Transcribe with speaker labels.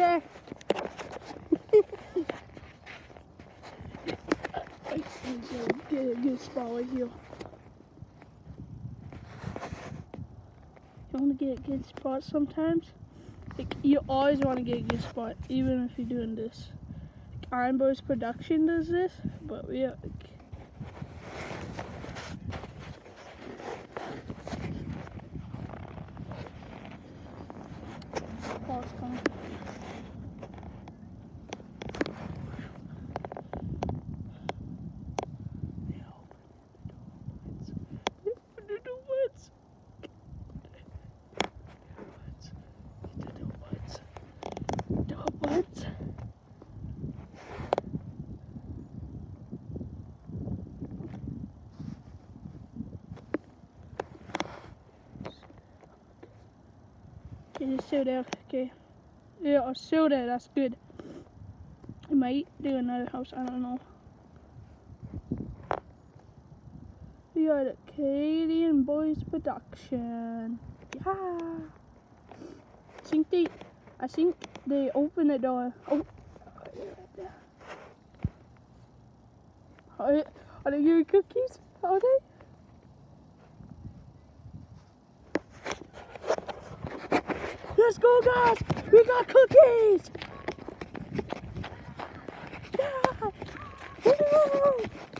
Speaker 1: Okay. Get a good spot right here. You want to get a good spot sometimes? Like, you always want to get a good spot, even if you're doing this. Like, Iron Boys Production does this, but we have, like, oh, it's coming. What? Okay, just still there. Okay. Yeah, I'm still there. That's good. I might do another house. I don't know. We are the Canadian Boys Production. Yeah. I think they opened the door. Oh. Are they giving cookies? Are they? Let's go, guys! We got cookies! Yeah!